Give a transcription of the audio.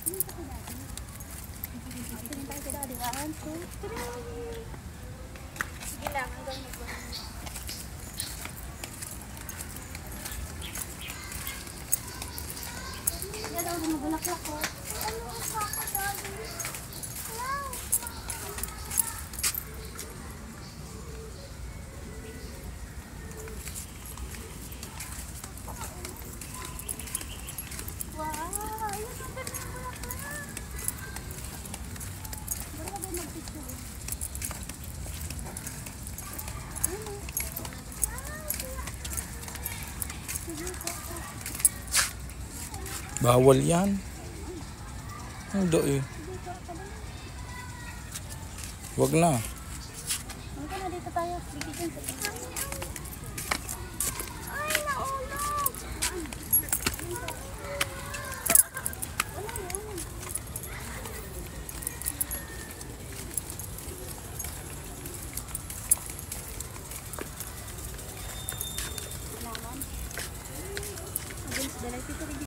Sige lang, hanggang mag yan daw, gumagulaklak ko. Ano ang kakadali? Wow! Ayun, ang ganda ng bulaklak. Baka ba mag-picture? Bawal yan. Ando eh. Wag na. Dito tayo. Bigyan sa